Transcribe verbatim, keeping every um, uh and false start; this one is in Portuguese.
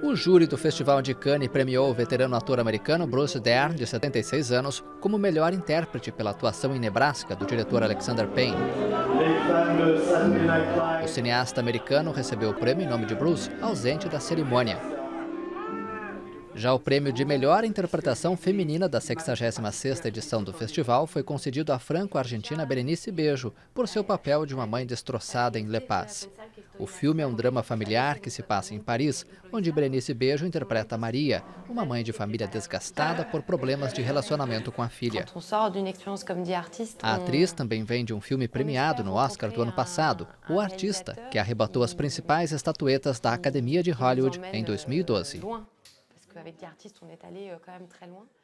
O júri do Festival de Cannes premiou o veterano ator americano Bruce Dern, de setenta e seis anos, como melhor intérprete pela atuação em Nebraska do diretor Alexander Payne. O cineasta americano recebeu o prêmio em nome de Bruce, ausente da cerimônia. Já o prêmio de melhor interpretação feminina da sexagésima sexta edição do festival foi concedido à franco-argentina Berenice Bejo, por seu papel de uma mãe destroçada em Le Paz. O filme é um drama familiar que se passa em Paris, onde Berenice Bejo interpreta Maria, uma mãe de família desgastada por problemas de relacionamento com a filha. A atriz também vem de um filme premiado no Oscar do ano passado, O Artista, que arrebatou as principais estatuetas da Academia de Hollywood em dois mil e doze. Avec des artistes, on est allé quand même très loin.